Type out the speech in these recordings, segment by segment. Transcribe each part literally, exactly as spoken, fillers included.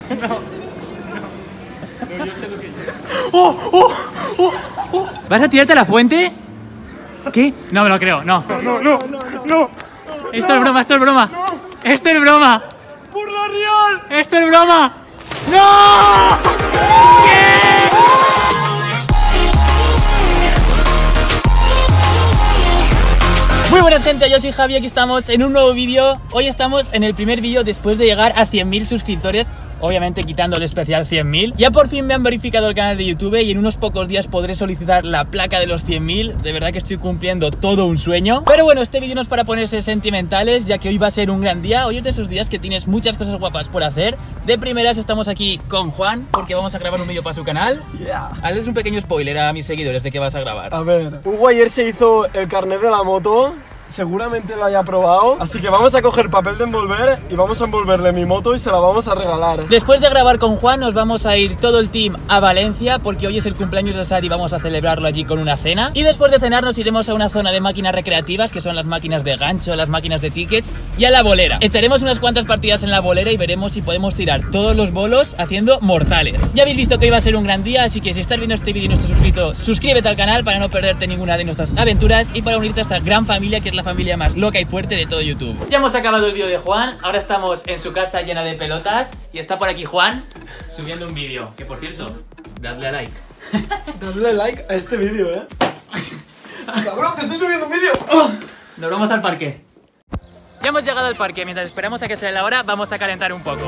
No, no. No, yo sé lo que yo. ¡Oh, oh, oh, oh! ¿Vas a tirarte a la fuente? ¿Qué? No me lo creo, no. No, no, no, no. no. Esto es broma, esto es broma. No. Esto es broma. ¡Por la real! Esto es broma. ¡No! ¿Qué? Muy buenas gente, yo soy Javi, aquí estamos en un nuevo vídeo. Hoy estamos en el primer vídeo después de llegar a cien mil suscriptores. Obviamente quitando el especial cien mil. Ya por fin me han verificado el canal de YouTube y en unos pocos días podré solicitar la placa de los cien mil. De verdad que estoy cumpliendo todo un sueño. Pero bueno, este vídeo no es para ponerse sentimentales, ya que hoy va a ser un gran día. Hoy es de esos días que tienes muchas cosas guapas por hacer. De primeras estamos aquí con Juan, porque vamos a grabar un vídeo para su canal. Yeah. Hazles un pequeño spoiler a mis seguidores de qué vas a grabar. A ver, Hugo ayer se hizo el carnet de la moto. Seguramente lo haya probado. Así que vamos a coger papel de envolver y vamos a envolverle mi moto y se la vamos a regalar. Después de grabar con Juan nos vamos a ir todo el team a Valencia, porque hoy es el cumpleaños de Sad y vamos a celebrarlo allí con una cena. Y después de cenar nos iremos a una zona de máquinas recreativas, que son las máquinas de gancho, las máquinas de tickets, y a la bolera. Echaremos unas cuantas partidas en la bolera y veremos si podemos tirar todos los bolos haciendo mortales. Ya habéis visto que hoy va a ser un gran día, así que si estás viendo este vídeo y no estás suscrito, suscríbete al canal para no perderte ninguna de nuestras aventuras y para unirte a esta gran familia que es la familia más loca y fuerte de todo YouTube. Ya hemos acabado el vídeo de Juan, ahora estamos en su casa llena de pelotas y está por aquí Juan subiendo un vídeo, que por cierto, dadle a like. Dadle like a este vídeo, eh. Cabrón, que estoy subiendo un vídeo. Oh, nos vamos al parque. Ya hemos llegado al parque, mientras esperamos a que sea la hora, vamos a calentar un poco.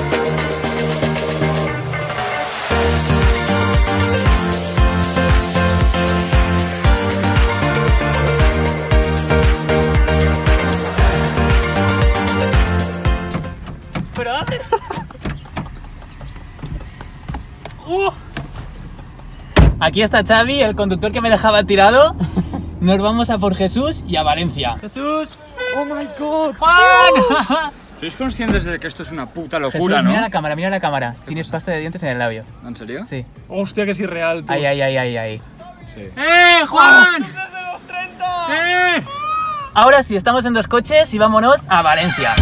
Uh. Aquí está Xavi, el conductor que me dejaba tirado. Nos vamos a por Jesús y a Valencia. Jesús. Oh my god. Juan. ¿Sois conscientes de que esto es una puta locura, Jesús, no? mira la cámara, mira la cámara. Tienes pasta de dientes en el labio. ¿En serio? Sí. Hostia, que es irreal, tío. Ay, ay, ay, ay, ay. Sí. ¡Eh, Juan! ¡Desde los treinta! ¡Eh! Ahora sí, estamos en dos coches y vámonos a Valencia.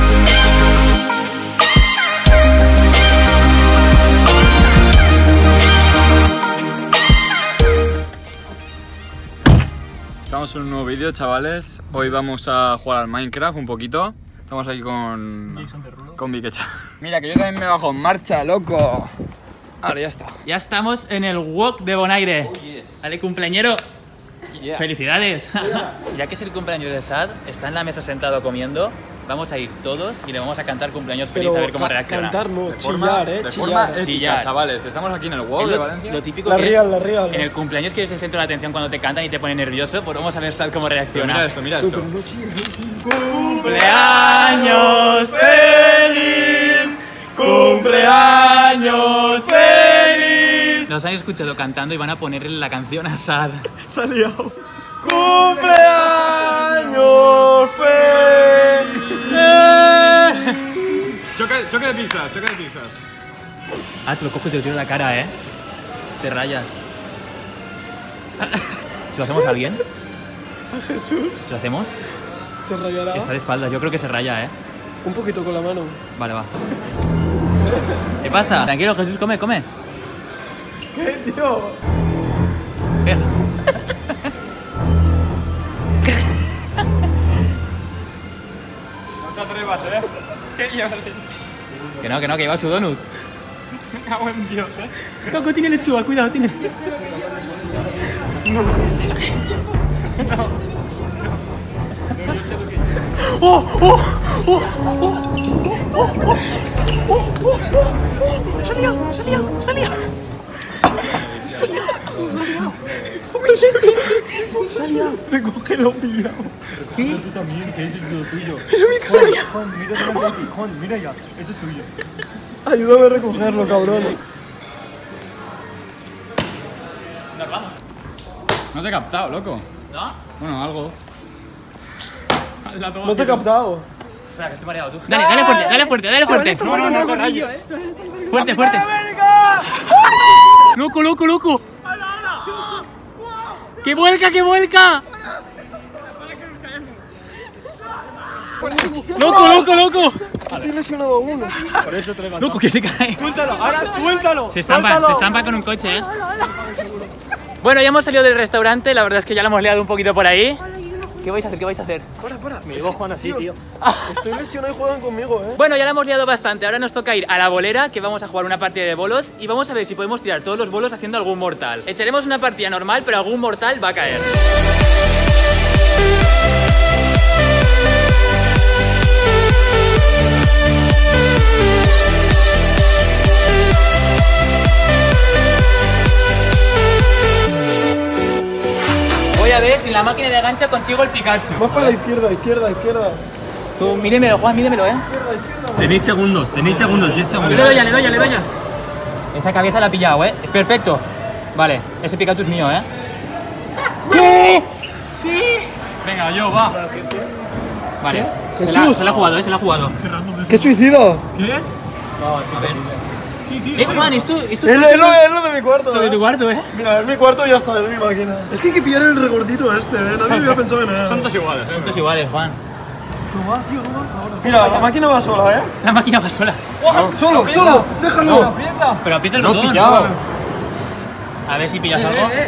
Estamos en un nuevo vídeo, chavales. Hoy vamos a jugar al Minecraft un poquito. Estamos aquí con... con Vikecha. Mira, que yo también me bajo en marcha, loco. Ahora ya está. Ya estamos en el Wok de Bonaire. Oh, yes. Vale, cumpleañero. Yeah. Felicidades. Yeah. Ya que es el cumpleaños de Sad, está en la mesa sentado comiendo. Vamos a ir todos y le vamos a cantar cumpleaños feliz. Pero a ver cómo ca reacciona. cantar no, De forma, chillar, eh, de chillar. forma épica, Chillar. chavales. Estamos aquí en el WoW Es de lo, Valencia. lo típico La que real, es la real. en el cumpleaños que es el centro de atención cuando te cantan y te pone nervioso. Pues vamos a ver Sad cómo Pero reacciona. mira esto, mira esto. ¡Cumpleaños feliz! ¡Cumpleaños feliz! Nos han escuchado cantando y van a ponerle la canción a Sad. Salió. ¡Cumpleaños feliz! Choque, choque de pizzas, choque de pizzas. Ah, te lo cojo y te lo tiro en la cara, ¿eh? Te rayas. ¿Se lo hacemos a alguien? A Jesús. ¿Se lo hacemos? Se rayará. Está de espaldas, yo creo que se raya, ¿eh? Un poquito con la mano. Vale, va. ¿Qué pasa? Tranquilo, Jesús, come, come. ¿Qué, tío? Mira. No te atrevas, eh. Que llevas. Que no, que no, que lleva su donut. Me cago en Dios, eh. Loco, tiene lechuga, cuidado, tiene. No. No. No, yo sé lo que yo. ¡Oh! ¡Oh! ¡Oh! ¡Oh! ¡Oh! ¡Oh! ¡Oh! ¡Salía! ¡Salía! ¡Salía! ¡Salía! Recógelo, pillado. ¿Qué? Tú también, que ese es lo tuyo. Pero mira que salía. Juan, mira delante de ti. Juan, mira ya. Ese es tuyo. Ayúdame a recogerlo, cabrón. Nos vamos. No te he captado, loco. ¿No? Bueno, algo. No te he captado. Espera, que estoy mareado tú. Dale, dale fuerte, dale fuerte, dale fuerte. No, no, no, no rayes. Fuerte, fuerte. Loco, loco, loco. ¡Que vuelca, que vuelca! ¡Loco, loco, loco! Estoy lesionado aún. Por eso te levantas. Loco, que se cae. Suéltalo, ahora suéltalo. Se estampa, suéltalo. se estampa con un coche, ¿eh? Bueno, ya hemos salido del restaurante, la verdad es que ya lo hemos liado un poquito por ahí. ¿Qué vais a hacer? ¿Qué vais a hacer? Para, para. Me digo Juan así, tío. Estoy lesionado y juegan conmigo, eh. Bueno, ya la hemos liado bastante, ahora nos toca ir a la bolera, que vamos a jugar una partida de bolos y vamos a ver si podemos tirar todos los bolos haciendo algún mortal. Echaremos una partida normal, pero algún mortal va a caer. Voy a ver si en la máquina de gancho consigo el Pikachu. Más para la izquierda, izquierda, izquierda. Tú, mídemelo, Juan, mídemelo, ¿eh? Tenéis segundos, tenéis segundos, diez Le segundos. doy ya, le doy ya, le doy ya. Esa cabeza la ha pillado, ¿eh? Perfecto. Vale, ese Pikachu es mío, ¿eh? Venga, yo, va. Vale. Se la, Jesús. se la ha jugado, ¿eh? Se la ha jugado. ¡Qué suicida! ¿Qué? Eh, Juan, esto, esto Es lo, es lo- es lo de mi cuarto, lo de eh. tu cuarto, ¿eh? Mira, es mi cuarto y ya está, es mi máquina. Es que hay que pillar el regordito este, eh. Nadie había pensado en él. Son todos iguales, Son todos iguales, Juan. No va, tío, no va. Mira, la máquina va sola, eh. La máquina va sola. ¡Solo, solo! ¡Déjalo! Pero aprieta el No, botón. pillado. A ver si pillas algo. No,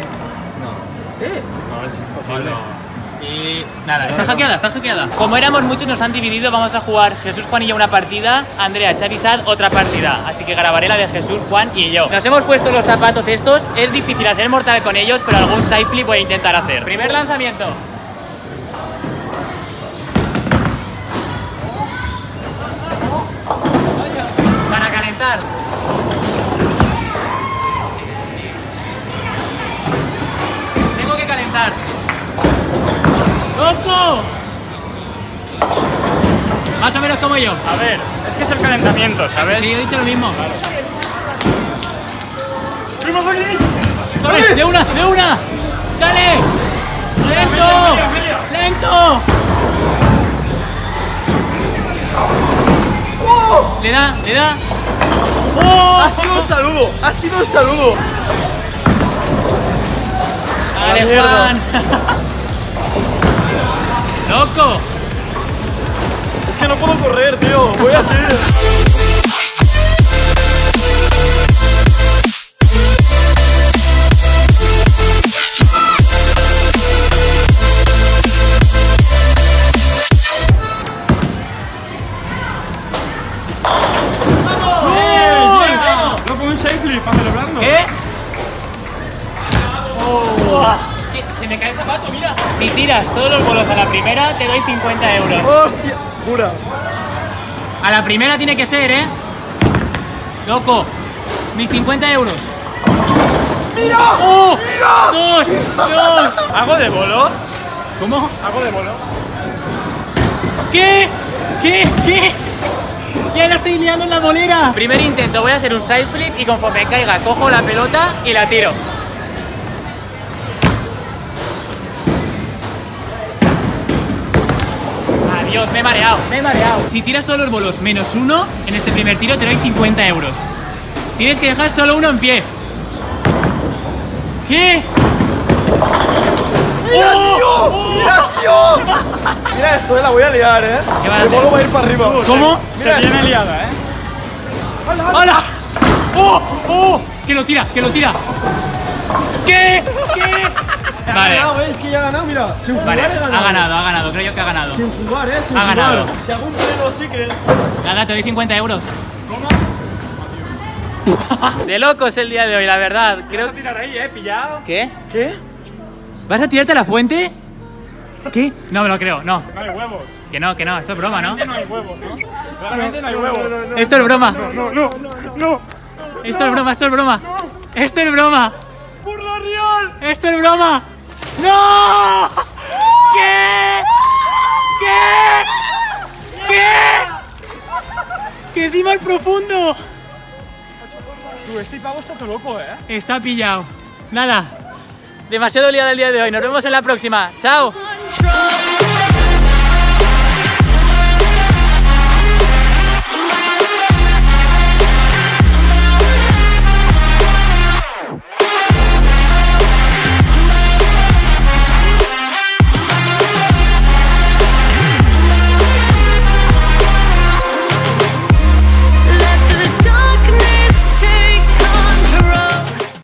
es imposible. Y nada, está hackeada, está hackeada. Como éramos muchos, nos han dividido. Vamos a jugar Jesús, Juan y yo una partida, Andrea, Xavi, Sad otra partida. Así que grabaré la de Jesús, Juan y yo. Nos hemos puesto los zapatos estos. Es difícil hacer mortal con ellos, pero algún side flip voy a intentar hacer. Primer lanzamiento. Para calentar. Tengo que calentar. ¡Loco! Más o menos como yo. A ver, es que es el calentamiento, ¿sabes? Sí, he dicho lo mismo. ¡Primo, aquí! ¡Corre! ¡De una! ¡De una! ¡Dale! ¡Lento! ¡Lento! Le da, le da. ¡Oh! Ha sido un saludo, ha sido un saludo. ¡Dale, mierda. Juan! ¡Loco! Es que no puedo correr, tío. Voy así. No con un safe flip para celebrarlo. ¿Qué? Buah, ¿qué? Se me cae el zapato, mira. Si tiras todos los bolos a la primera, te doy cincuenta euros. ¡Hostia! Jura. A la primera tiene que ser, ¿eh? Loco, mis cincuenta euros. ¡Mira! ¡Oh! ¡Mira! ¡Dos! ¡Dos! ¿Hago de bolo? ¿Cómo? ¿Hago de bolo? ¿Qué? ¿Qué? ¿Qué? ¡Ya la estoy liando en la bolera! Primer intento, voy a hacer un side flip y conforme caiga, cojo la pelota y la tiro. Adiós, me he mareado, me he mareado. Si tiras todos los bolos menos uno, en este primer tiro te doy cincuenta euros. Tienes que dejar solo uno en pie. ¿Qué? ¡Mira, ¡Oh! tío! ¡Mira, tío! Mira esto, eh, la voy a liar, eh. ¿Qué vas a El bolo hacer? va a ir para arriba. ¿Cómo? Mira, Se viene liada, ¿eh? ¡Hola! ¡Oh! ¡Oh! ¡Que lo tira! ¡Que lo tira! ¿Qué? ¿Qué? ha Vale, ganado, eh. Es que ya ha ganado, mira. Sin jugar vale, he ganado. ha ganado, ha ganado, creo yo que ha ganado. Sin jugar, eh. Sin Ha jugar. ganado. Si hago un pleno, sí que. Nada, te doy cincuenta euros. ¿Cómo? De locos el día de hoy, la verdad. Creo que... Tirar ahí, ¿eh? Pillado. ¿Qué? ¿Qué? ¿Vas a tirarte a la fuente? ¿Qué? No me lo creo, no. No hay huevos. Que no, que no, esto es broma, ¿no? No hay huevos, ¿no? Claramente no hay huevos. Esto es broma. No, no, no. Esto es broma, esto es broma. Esto es broma. ¡Por la Real! Esto es broma. ¡No! ¿Qué? ¿Qué? ¿Qué? ¡Que encima el profundo! Tú, este pavo está todo loco, ¿eh? Está pillado. Nada. Demasiado liado el día de hoy. Nos vemos en la próxima. ¡Chao! Control.